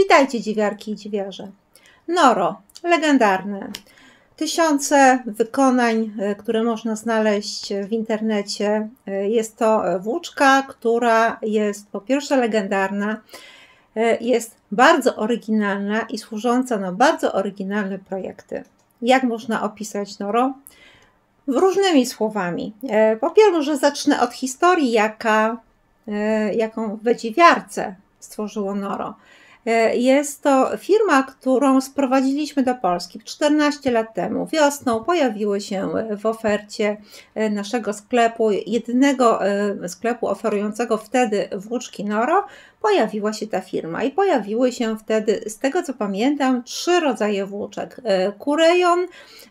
Witajcie dziewiarki i dziewiarze. Noro, legendarne. Tysiące wykonań, które można znaleźć w internecie. Jest to włóczka, która jest po pierwsze legendarna, jest bardzo oryginalna i służąca na bardzo oryginalne projekty. Jak można opisać Noro? Różnymi słowami. Po pierwsze zacznę od historii, jaką w dziewiarce stworzyło Noro. Jest to firma, którą sprowadziliśmy do Polski 14 lat temu. Wiosną pojawiły się w ofercie naszego sklepu, jedynego sklepu oferującego wtedy włóczki Noro, pojawiła się ta firma i pojawiły się wtedy, z tego co pamiętam, 3 rodzaje włóczek. Kurejon,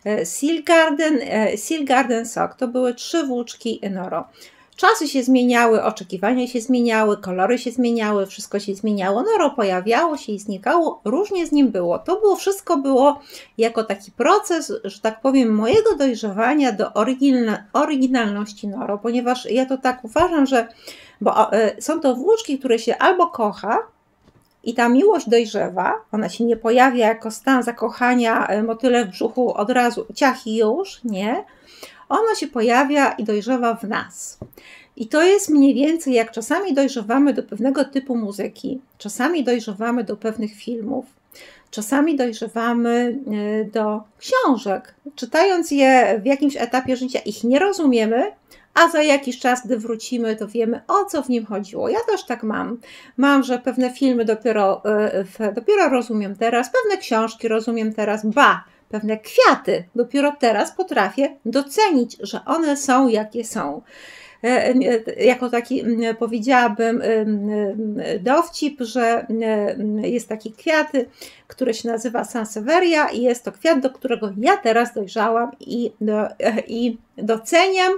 Seal Garden Sock. To były 3 włóczki Noro. Czasy się zmieniały, oczekiwania się zmieniały, kolory się zmieniały, wszystko się zmieniało. Noro pojawiało się i znikało, różnie z nim było. To wszystko było jako taki proces, że tak powiem, mojego dojrzewania do oryginalności Noro, ponieważ ja to tak uważam, że są to włóczki, które się albo kocha i ta miłość dojrzewa, ona się nie pojawia jako stan zakochania, motyle w brzuchu od razu, ciach i już, nie. Ono się pojawia i dojrzewa w nas. I to jest mniej więcej jak czasami dojrzewamy do pewnego typu muzyki, czasami dojrzewamy do pewnych filmów, czasami dojrzewamy do książek. Czytając je w jakimś etapie życia ich nie rozumiemy, a za jakiś czas, gdy wrócimy, to wiemy, o co w nim chodziło. Ja też tak mam. Mam, że pewne filmy dopiero rozumiem teraz, pewne książki rozumiem teraz, pewne kwiaty dopiero teraz potrafię docenić, że one są jakie są. Jako taki powiedziałabym dowcip, że jest taki kwiat, który się nazywa Sansevieria i jest to kwiat, do którego ja teraz dojrzałam i doceniam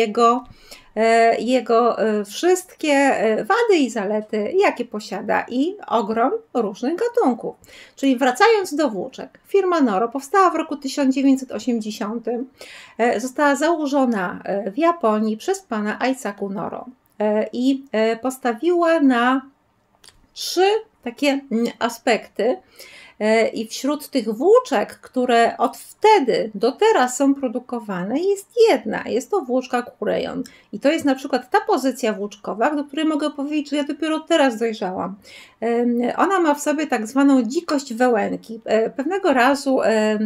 jego wszystkie wady i zalety, jakie posiada i ogrom różnych gatunków. Czyli wracając do włóczek, firma Noro powstała w roku 1980. Została założona w Japonii przez pana Eisaku Noro i postawiła na 3 takie aspekty. I wśród tych włóczek, które od wtedy do teraz są produkowane, jest jedna. Jest to włóczka Kurejon. I to jest na przykład ta pozycja włóczkowa, do której mogę powiedzieć, że ja dopiero teraz dojrzałam. Ona ma w sobie tak zwaną dzikość wełenki. Pewnego razu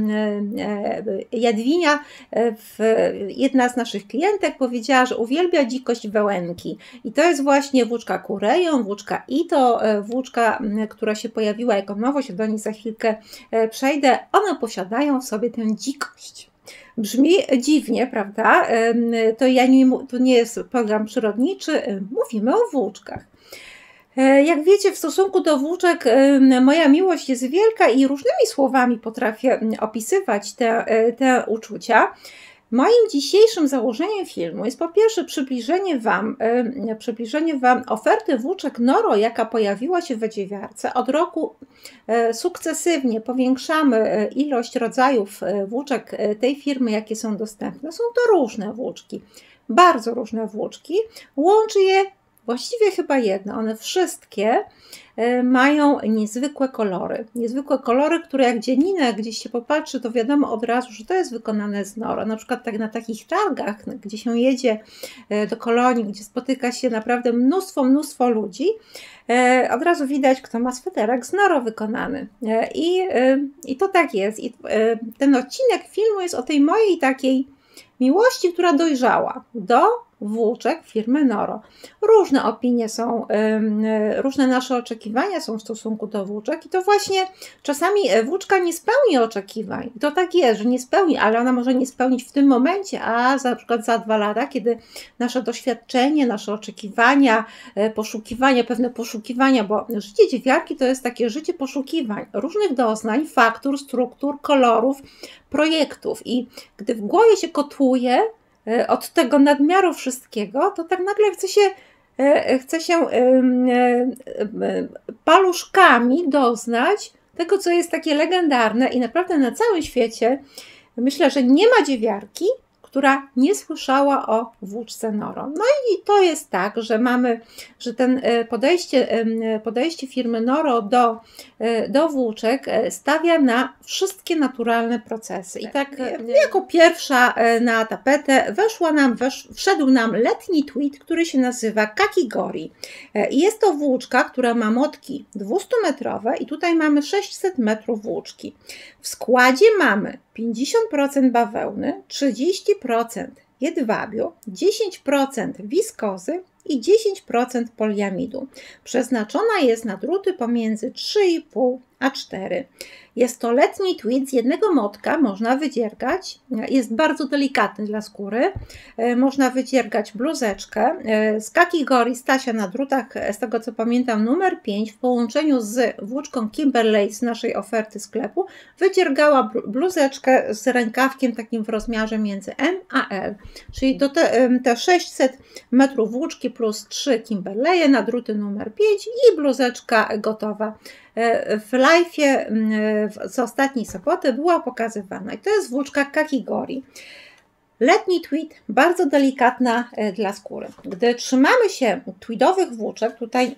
Jadwinia, jedna z naszych klientek, powiedziała, że uwielbia dzikość wełenki. I to jest właśnie włóczka Kurejon, włóczka Ito, włóczka, która się pojawiła jako nowość, do niej za chwilkę przejdę. One posiadają w sobie tę dzikość. Brzmi dziwnie, prawda? To nie jest program przyrodniczy, mówimy o włóczkach. Jak wiecie, w stosunku do włóczek moja miłość jest wielka i różnymi słowami potrafię opisywać te uczucia. Moim dzisiejszym założeniem filmu jest po pierwsze przybliżenie Wam oferty włóczek Noro, jaka pojawiła się w dziewiarce. Od roku sukcesywnie powiększamy ilość rodzajów włóczek tej firmy, jakie są dostępne. Są to różne włóczki, bardzo różne włóczki. Łączy je właściwie chyba jedno. One wszystkie mają niezwykłe kolory, które jak dzieninę gdzieś się popatrzy, to wiadomo od razu, że to jest wykonane z Noro. Na przykład tak na takich targach, gdzie się jedzie do Kolonii, gdzie spotyka się naprawdę mnóstwo ludzi, od razu widać, kto ma sweterek z Noro wykonany. I to tak jest. I ten odcinek filmu jest o tej mojej takiej miłości, która dojrzała do włóczek firmy Noro. Różne opinie są, różne nasze oczekiwania są w stosunku do włóczek i to właśnie czasami włóczka nie spełni oczekiwań. I to tak jest, że nie spełni, ale ona może nie spełnić w tym momencie, a na przykład za 2 lata, kiedy nasze doświadczenie, nasze oczekiwania, pewne poszukiwania, bo życie dziewiarki to jest takie życie poszukiwań, różnych doznań, faktur, struktur, kolorów, projektów i gdy w głowie się kotłuje od tego nadmiaru wszystkiego, to tak nagle chce się paluszkami doznać tego, co jest takie legendarne i naprawdę na całym świecie myślę, że nie ma dziewiarki, która nie słyszała o włóczce Noro. No i to jest tak, że mamy, że ten podejście firmy Noro do włóczek stawia na wszystkie naturalne procesy. I tak jako pierwsza na tapetę wszedł nam letni tweed, który się nazywa Kakigori. Jest to włóczka, która ma motki 200-metrowe i tutaj mamy 600 metrów włóczki. W składzie mamy 50% bawełny, 30% jedwabiu, 10% wiskozy i 10% poliamidu. Przeznaczona jest na druty pomiędzy 3,5 a 4. Jest to letni tweed, z jednego motka można wydziergać, jest bardzo delikatny dla skóry, można wydziergać bluzeczkę. Z Kakigori Stasia na drutach, z tego co pamiętam, numer 5 w połączeniu z włóczką Kimberley z naszej oferty sklepu wydziergała bluzeczkę z rękawkiem takim w rozmiarze między M a L, czyli te 600 metrów włóczki plus 3 Kimberleye na druty numer 5 i bluzeczka gotowa. W live'ie z ostatniej soboty była pokazywana i to jest włóczka Kakigori. Letni tweed, bardzo delikatna dla skóry. Gdy trzymamy się tweedowych włóczek, tutaj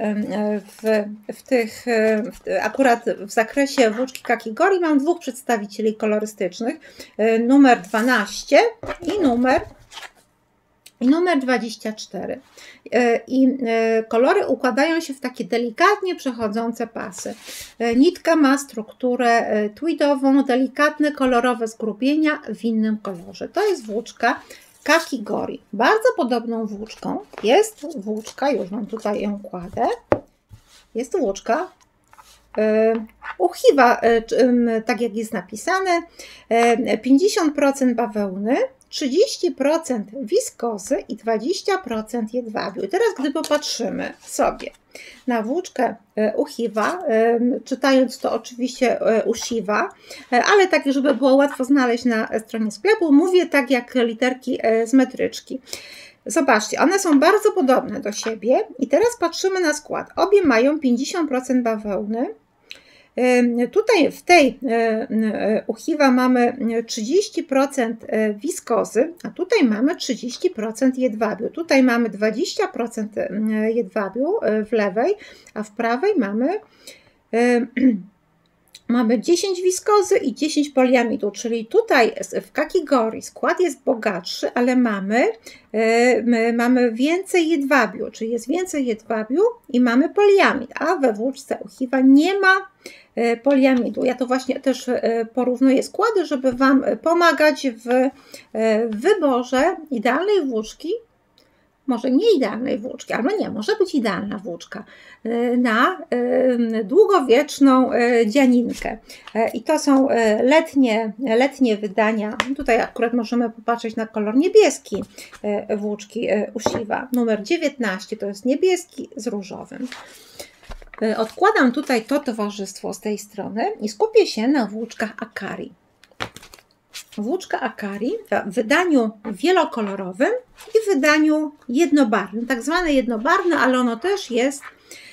akurat w zakresie włóczki Kakigori mam dwóch przedstawicieli kolorystycznych, numer 12 i numer 24. I kolory układają się w takie delikatnie przechodzące pasy. Nitka ma strukturę tweedową, delikatne kolorowe zgrubienia w innym kolorze. To jest włóczka Kakigori. Bardzo podobną włóczką jest włóczka, już mam tutaj ją kładę, jest włóczka Uchiwa, tak jak jest napisane, 50% bawełny, 30% wiskozy i 20% jedwabiu. I teraz gdy popatrzymy sobie na włóczkę Uchiwa, czytając to oczywiście Ushiwa, ale tak, żeby było łatwo znaleźć na stronie sklepu, mówię tak jak literki z metryczki. Zobaczcie, one są bardzo podobne do siebie i teraz patrzymy na skład. Obie mają 50% bawełny. Tutaj w tej Uchiwa mamy 30% wiskozy, a tutaj mamy 30% jedwabiu. Tutaj mamy 20% jedwabiu w lewej, a w prawej mamy 10 wiskozy i 10 poliamidu, czyli tutaj w Kakigori skład jest bogatszy, ale mamy więcej jedwabiu, czyli jest więcej jedwabiu i mamy poliamid, a we włóczce Uchiwa nie ma poliamidu. Ja to właśnie też porównuję składy, żeby Wam pomagać w wyborze idealnej włóczki, może nie idealnej włóczki, albo nie, może być idealna włóczka na długowieczną dzianinkę. I to są letnie wydania. Tutaj akurat możemy popatrzeć na kolor niebieski włóczki Ushiwa. Numer 19 to jest niebieski z różowym. Odkładam tutaj to towarzystwo z tej strony i skupię się na włóczkach Akari. Włóczka Akari w wydaniu wielokolorowym i w wydaniu jednobarwnym, tak zwane jednobarwne, ale ono też jest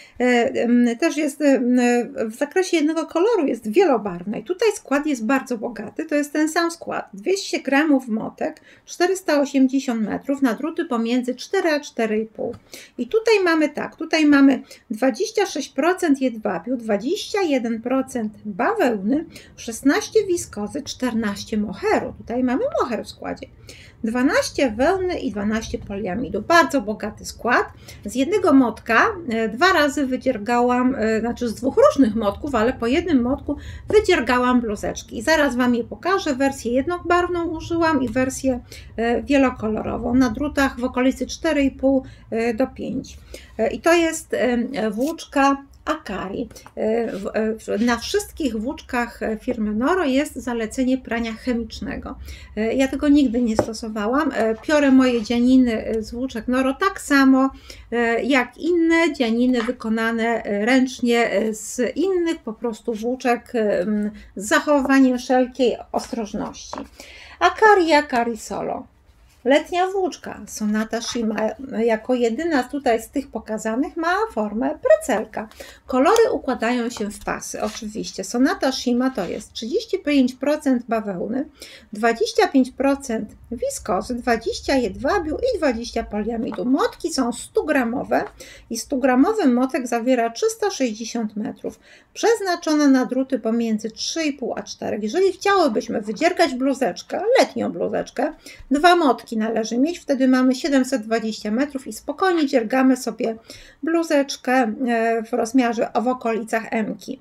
w zakresie jednego koloru, jest wielobarwne. I tutaj skład jest bardzo bogaty, to jest ten sam skład. 200 gramów motek, 480 metrów na druty pomiędzy 4 a 4,5. I tutaj mamy tak, tutaj mamy 26% jedwabiu, 21% bawełny, 16 wiskozy, 14 moheru. Tutaj mamy moher w składzie. 12 wełny i 12 poliamidu. Bardzo bogaty skład. Z jednego motka 2 razy wydziergałam, znaczy z dwóch różnych motków, ale po jednym motku wydziergałam bluzeczki. I zaraz Wam je pokażę. Wersję jednobarwną użyłam i wersję wielokolorową na drutach w okolicy 4,5 do 5. I to jest włóczka Akari. Na wszystkich włóczkach firmy Noro jest zalecenie prania chemicznego. Ja tego nigdy nie stosowałam. Piorę moje dzianiny z włóczek Noro tak samo jak inne dzianiny wykonane ręcznie z innych po prostu włóczek z zachowaniem wszelkiej ostrożności. Akari Solo. letnia włóczka Sonata Shima jako jedyna tutaj z tych pokazanych ma formę precelka. Kolory układają się w pasy. Oczywiście Sonata Shima to jest 35% bawełny, 25% wiskozy, 20 jedwabiu i 20 poliamidu. Motki są 100-gramowe i 100-gramowy motek zawiera 360 metrów. Przeznaczone na druty pomiędzy 3,5 a 4. Jeżeli chciałybyśmy wydziergać bluzeczkę, letnią bluzeczkę, 2 motki należy mieć, wtedy mamy 720 metrów i spokojnie dziergamy sobie bluzeczkę w rozmiarze w okolicach M-ki.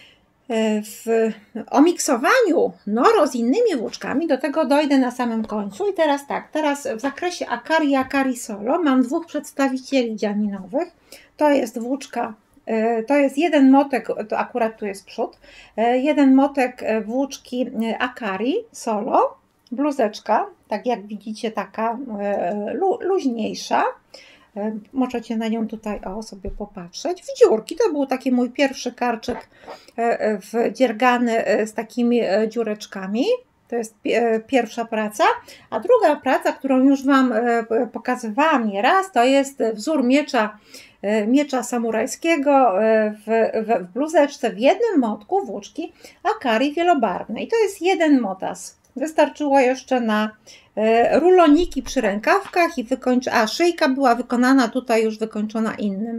O miksowaniu noro z innymi włóczkami do tego dojdę na samym końcu i teraz tak, teraz w zakresie Akari i Akari Solo mam dwóch przedstawicieli dzianinowych. To jest włóczka, to jest jeden motek, to akurat tu jest przód, jeden motek włóczki Akari Solo, bluzeczka, tak jak widzicie, taka luźniejsza. Możecie na nią tutaj sobie popatrzeć. W dziurki, to był taki mój pierwszy karczek wdziergany z takimi dziureczkami. To jest pierwsza praca, a druga praca, którą już Wam pokazywałam nieraz, to jest wzór miecza samurajskiego w bluzeczce w jednym motku włóczki Akari wielobarwnej. To jest jeden motas. Wystarczyło jeszcze na ruloniki przy rękawkach i szyjka była wykonana tutaj już wykończona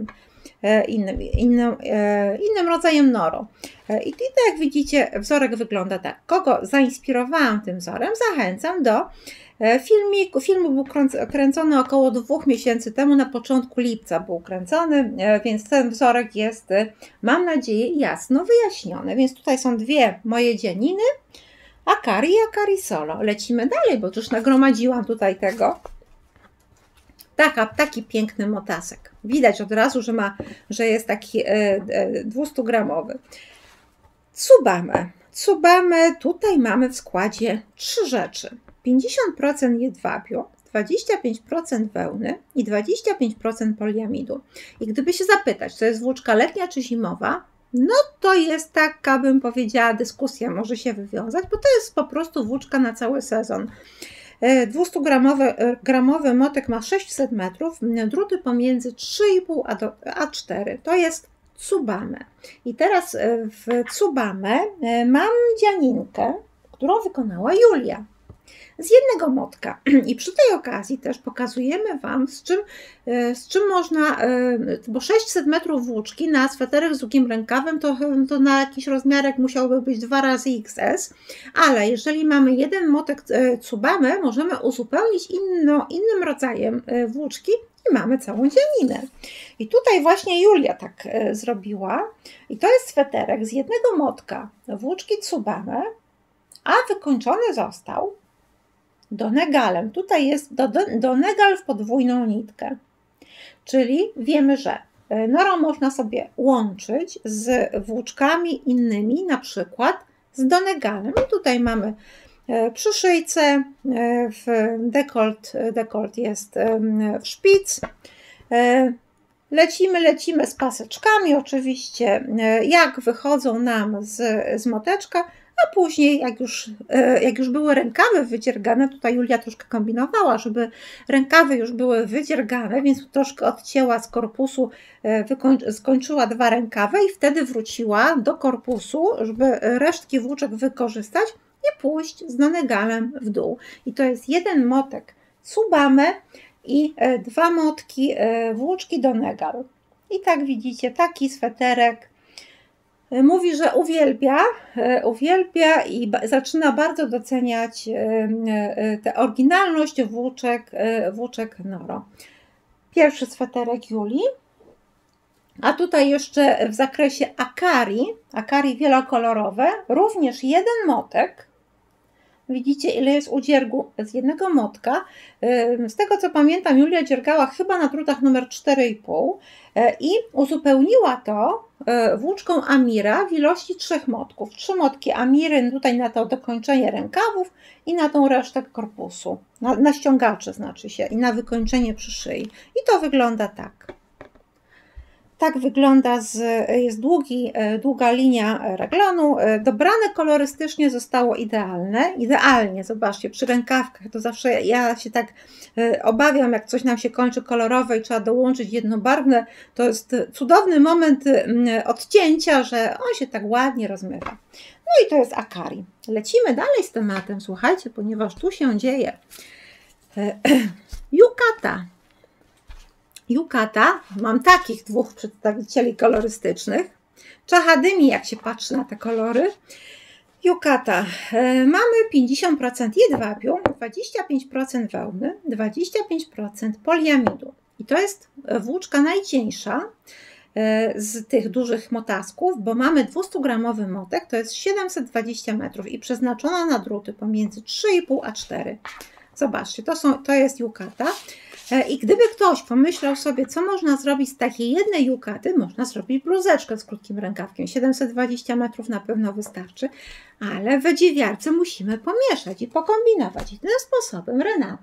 innym rodzajem noro. I tak jak widzicie, wzorek wygląda tak. Kogo zainspirowałam tym wzorem? Zachęcam do filmiku. Film był kręcony około 2 miesięcy temu, na początku lipca był kręcony, więc ten wzorek jest, mam nadzieję, jasno wyjaśniony. Więc tutaj są dwie moje dzianiny, Akari i Akari Solo. Lecimy dalej, bo już nagromadziłam tutaj tego. Taki piękny motasek. Widać od razu, że jest taki 200-gramowy. Tsubame. Tsubame tutaj mamy w składzie 3 rzeczy. 50% jedwabiu, 25% wełny i 25% poliamidu. I gdyby się zapytać, to jest włóczka letnia czy zimowa, no to jest taka, bym powiedziała, dyskusja może się wywiązać, bo to jest po prostu włóczka na cały sezon. 200-gramowy motek ma 600 metrów, druty pomiędzy 3,5 a 4. To jest Tsubame. I teraz w Tsubame mam dzianinkę, którą wykonała Julia. Z jednego motka. I przy tej okazji też pokazujemy Wam, z czym można, bo 600 metrów włóczki na sweterek z długim rękawem to na jakiś rozmiarek musiałby być 2 razy XS, ale jeżeli mamy jeden motek Tsubame, możemy uzupełnić innym rodzajem włóczki i mamy całą dzianinę. I tutaj właśnie Julia tak zrobiła. I to jest sweterek z jednego motka włóczki Tsubame, a wykończony został donegalem. Tutaj jest donegal w podwójną nitkę. Czyli wiemy, że noro można sobie łączyć z włóczkami innymi, na przykład z donegalem. I tutaj mamy przy szyjce, dekolt jest w szpic. Lecimy z paseczkami, oczywiście jak wychodzą nam z moteczka, a później jak już były rękawy wydziergane, tutaj Julia troszkę kombinowała, żeby rękawy już były wydziergane, więc troszkę odcięła z korpusu, skończyła 2 rękawy i wtedy wróciła do korpusu, żeby resztki włóczek wykorzystać i pójść z donegalem w dół. I to jest jeden motek Tsubame i 2 motki włóczki donegal. I tak widzicie, taki sweterek. Mówi, że uwielbia i zaczyna bardzo doceniać tę oryginalność włóczek noro. Pierwszy sweterek Julii. A tutaj jeszcze w zakresie Akari wielokolorowe, również jeden motek. Widzicie, ile jest udziergu z jednego motka. Z tego co pamiętam, Julia dziergała chyba na drutach numer 4,5 i uzupełniła to włóczką Amira w ilości 3 motków. 3 motki Amiry tutaj na to dokończenie rękawów i na tą resztę korpusu. Na ściągacze znaczy się i na wykończenie przy szyi. I to wygląda tak. Tak wygląda, jest długa linia reglanu. Dobrane kolorystycznie zostało idealnie, zobaczcie, przy rękawkach to zawsze ja się tak obawiam, jak coś nam się kończy kolorowe i trzeba dołączyć jednobarwne. To jest cudowny moment odcięcia, że on się tak ładnie rozmywa. No i to jest Akari. Lecimy dalej z tematem, słuchajcie, ponieważ tu się dzieje. Yukata, mam takich dwóch przedstawicieli kolorystycznych. Chahadymi, jak się patrzy na te kolory. Yukata, mamy 50% jedwabiu, 25% wełny, 25% poliamidu. I to jest włóczka najcieńsza z tych dużych motasków, bo mamy 200-gramowy motek, to jest 720 metrów i przeznaczona na druty pomiędzy 3,5 a 4. Zobaczcie, to jest Yukata. I gdyby ktoś pomyślał sobie, co można zrobić z takiej jednej Yukaty, można zrobić bluzeczkę z krótkim rękawkiem. 720 metrów na pewno wystarczy, ale w dziewiarce musimy pomieszać i pokombinować. I tym sposobem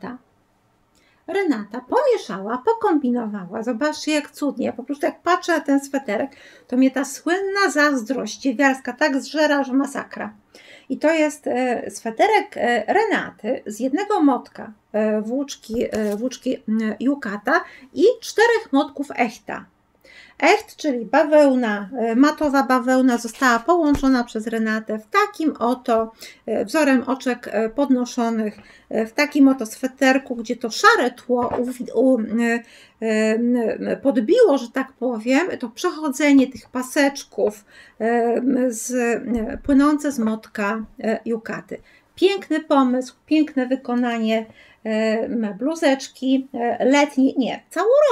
Renata pomieszała, pokombinowała. Zobaczcie, jak cudnie. Po prostu jak patrzę na ten sweterek, to mnie ta słynna zazdrość dziewiarska tak zżera, że masakra. I to jest sweterek Renaty z jednego motka włóczki Yukata i 4 motków Echta. Echt, czyli bawełna, matowa bawełna została połączona przez Renatę w takim oto wzorem oczek podnoszonych, w takim oto sweterku, gdzie to szare tło podbiło, że tak powiem, to przechodzenie tych paseczków płynące z motka Yukaty. Piękny pomysł, piękne wykonanie bluzeczki letniej, nie,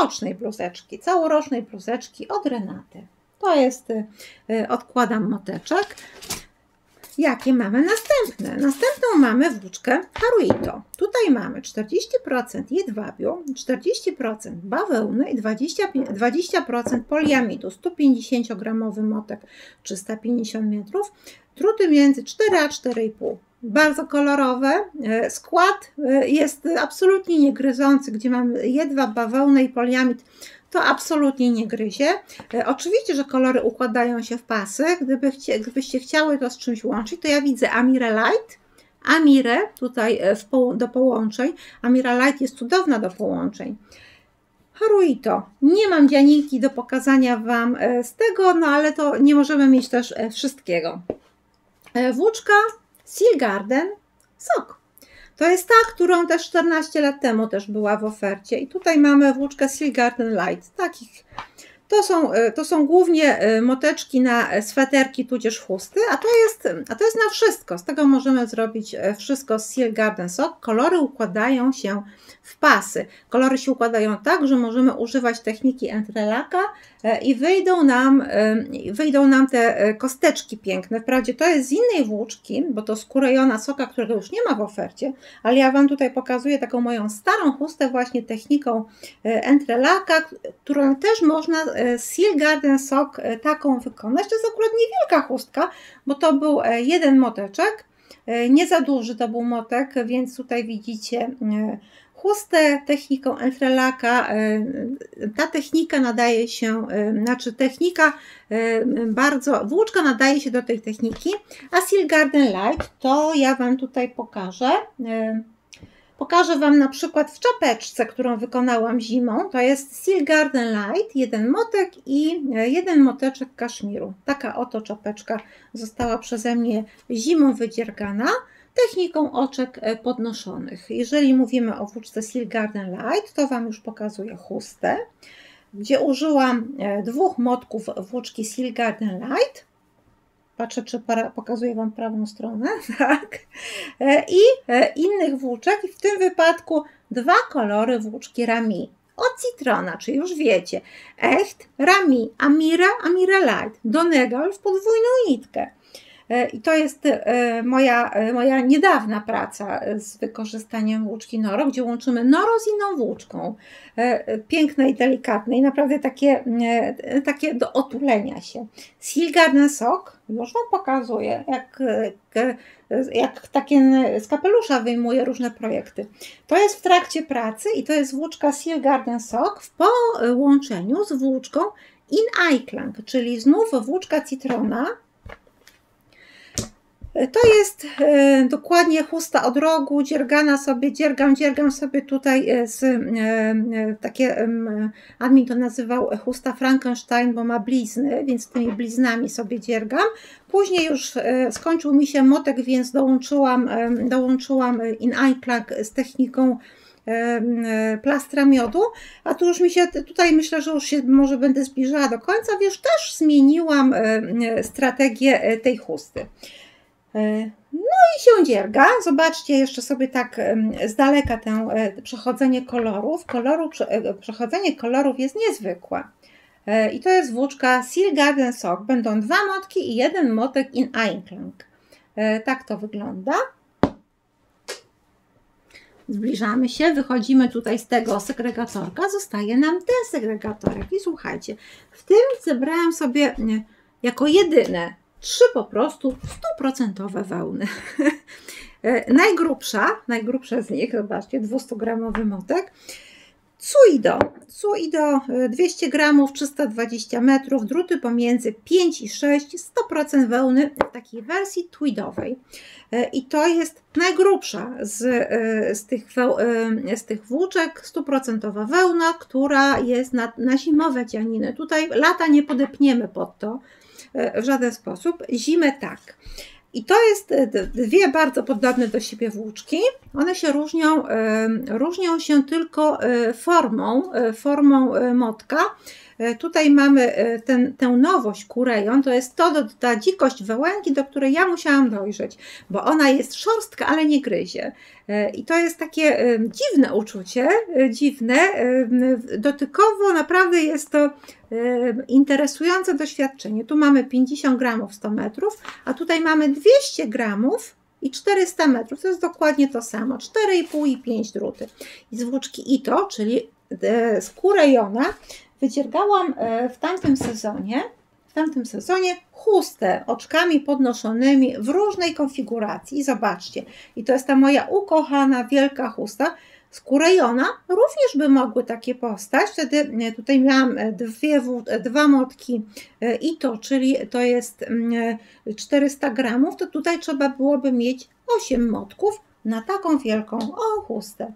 całorocznej bluzeczki od Renaty. To jest, odkładam moteczek. Jakie mamy następne? Następną mamy włóczkę Haruito. Tutaj mamy 40% jedwabiu, 40% bawełny i 20% poliamidu. 150-gramowy motek, 350 metrów. Druty między 4 a 4,5. Bardzo kolorowe. Skład jest absolutnie niegryzący, gdzie mamy jedwab, bawełnę i poliamid. To absolutnie nie gryzie. Oczywiście, że kolory układają się w pasy. Gdybyście chciały to z czymś łączyć, to ja widzę Amirę tutaj do połączeń. Amira Light jest cudowna do połączeń. Haruito. Nie mam dzianinki do pokazania Wam z tego, no ale to nie możemy mieć też wszystkiego. Włóczka Seal Garden Sock. To jest ta, którą też 14 lat temu też była w ofercie. I tutaj mamy włóczkę Seal Garden Light. Takich. To są głównie moteczki na sweterki tudzież chusty, a to jest na wszystko. Z tego możemy zrobić wszystko z Seal Garden Sock. Kolory układają się w pasy. Kolory się układają tak, że możemy używać techniki entrelaka i wyjdą nam te kosteczki piękne. Wprawdzie to jest z innej włóczki, bo to skurejona soka, którego już nie ma w ofercie, ale ja Wam tutaj pokazuję taką moją starą chustę właśnie techniką entrelaka, którą też można Seal Garden Sock taką wykonać. To jest akurat niewielka chustka, bo to był jeden moteczek, nie za duży to był motek, więc tutaj widzicie chustę techniką entrelaka. Ta technika nadaje się, włóczka nadaje się do tej techniki, a Seal Garden Light to ja Wam tutaj pokażę. Pokażę Wam na przykład w czapeczce, którą wykonałam zimą. To jest Seal Garden Light, jeden motek i jeden moteczek kaszmiru. Taka oto czapeczka została przeze mnie zimą wydziergana techniką oczek podnoszonych. Jeżeli mówimy o włóczce Seal Garden Light, to Wam już pokazuję chustę, gdzie użyłam 2 motków włóczki Seal Garden Light. Patrzę, czy pokazuję Wam prawą stronę, tak. I innych włóczek, i w tym wypadku 2 kolory włóczki Rami. Od Citrona, czyli już wiecie, Echt, Rami, Amira Light, Donegal w podwójną nitkę. I to jest moja niedawna praca z wykorzystaniem włóczki Noro, gdzie łączymy Noro z inną włóczką. Piękne i delikatne i naprawdę takie do otulenia się. Seal Garden Sock, już Wam pokazuję, jak takie z kapelusza wyjmuję różne projekty. To jest w trakcie pracy i to jest włóczka Seal Garden Sock w połączeniu z włóczką In Einklang, czyli znów włóczka Citrona. To jest dokładnie chusta od rogu, dziergana sobie, dziergam sobie tutaj takie, admin to nazywał chusta Frankenstein, bo ma blizny, więc tymi bliznami sobie dziergam. Później już skończył mi się motek, więc dołączyłam In Einklang z techniką plastra miodu, a tu już mi się, tutaj myślę, że już się może będę zbliżała do końca, wiesz, też zmieniłam strategię tej chusty. No i się dzierga. Zobaczcie jeszcze sobie tak z daleka przechodzenie kolorów. Przechodzenie kolorów jest niezwykłe. I to jest włóczka Seal Garden Sock. Będą 2 motki i 1 motek In Einklang. Tak to wygląda. Zbliżamy się, wychodzimy tutaj z tego segregatorka. Zostaje nam ten segregatorek. I słuchajcie, w tym zebrałam sobie jako jedyne 3 po prostu 100% wełny. Najgrubsza z nich, zobaczcie, 200-gramowy motek. Tsuido 200 gramów, 320 metrów, druty pomiędzy 5 i 6, 100% wełny w takiej wersji tweedowej. I to jest najgrubsza z tych włóczek, 100% wełna, która jest na zimowe dzianiny. Tutaj lata nie podepniemy pod to w żaden sposób, zimę tak. I to jest 2 bardzo podobne do siebie włóczki. One się różnią się tylko formą motka. Tutaj mamy tę nowość kurejon, to jest ta dzikość wełenki, do której ja musiałam dojrzeć, bo ona jest szorstka, ale nie gryzie. I to jest takie dziwne uczucie, dotykowo naprawdę jest to interesujące doświadczenie. Tu mamy 50 gramów 100 metrów, a tutaj mamy 200 gramów i 400 metrów, to jest dokładnie to samo, 4,5 i 5 druty. I z włóczki Ito, czyli z kurejona, wydziergałam w tamtym sezonie chustę oczkami podnoszonymi w różnej konfiguracji. I zobaczcie, i to jest ta moja ukochana wielka chusta z kurejona. Również by mogły takie powstać. Wtedy tutaj miałam 2 motki Ito, czyli to jest 400 gramów, to tutaj trzeba byłoby mieć 8 motków na taką wielką chustę.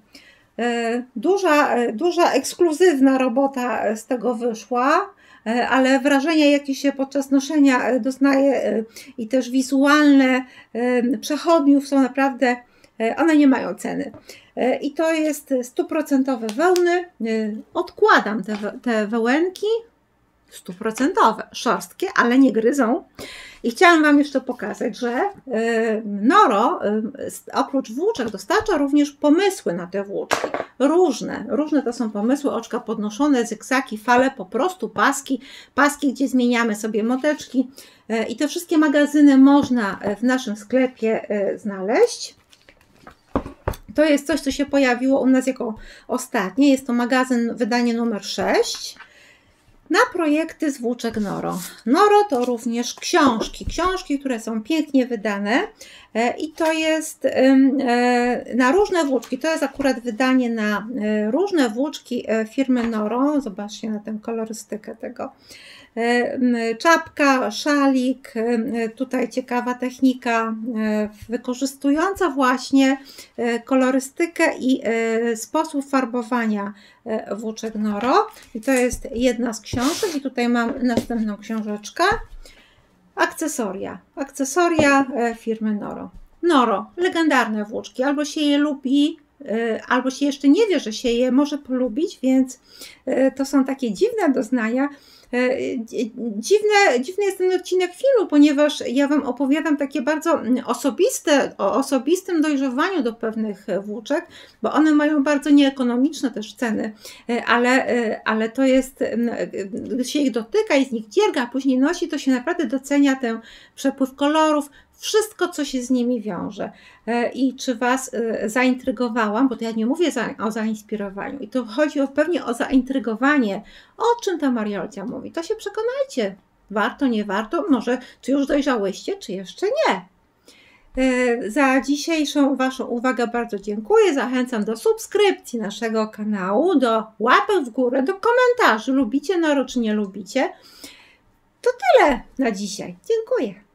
Duża ekskluzywna robota z tego wyszła, ale wrażenia, jakie się podczas noszenia doznaje i też wizualne przechodniów są naprawdę, one nie mają ceny. I to jest 100% wełny. Odkładam te wełenki 100%, szorstkie, ale nie gryzą. I chciałam Wam jeszcze pokazać, że Noro oprócz włóczek dostarcza również pomysły na te włóczki. Różne to są pomysły, oczka podnoszone, zygzaki, fale, po prostu paski, gdzie zmieniamy sobie moteczki. I te wszystkie magazyny można w naszym sklepie znaleźć. To jest coś, co się pojawiło u nas jako ostatnie. Jest to magazyn, wydanie numer 6. Na projekty z włóczek Noro. Noro to również książki, które są pięknie wydane i to jest na różne włóczki. To jest akurat wydanie na różne włóczki firmy Noro. Zobaczcie na tę kolorystykę tego. Czapka, szalik, tutaj ciekawa technika wykorzystująca właśnie kolorystykę i sposób farbowania włóczek Noro. I to jest jedna z książek i tutaj mam następną książeczkę. Akcesoria firmy Noro. Noro, legendarne włóczki, albo się je lubi, albo się jeszcze nie wie, że się je może polubić, więc to są takie dziwne doznania. Dziwny jest ten odcinek filmu, ponieważ ja Wam opowiadam takie bardzo osobiste, o osobistym dojrzewaniu do pewnych włóczek, bo one mają bardzo nieekonomiczne też ceny, ale to jest, gdy się ich dotyka i z nich dzierga, a później nosi, to się naprawdę docenia ten przepływ kolorów, wszystko, co się z nimi wiąże. I czy Was zaintrygowałam, bo to ja nie mówię o zainspirowaniu, i to chodzi pewnie o zaintrygowanie, o czym ta Mariolcia mówi. To się przekonajcie, warto, nie warto, może czy już dojrzałyście, czy jeszcze nie. Za dzisiejszą Waszą uwagę bardzo dziękuję. Zachęcam do subskrypcji naszego kanału, do łapek w górę, do komentarzy. Lubicie noro czy nie lubicie? To tyle na dzisiaj. Dziękuję.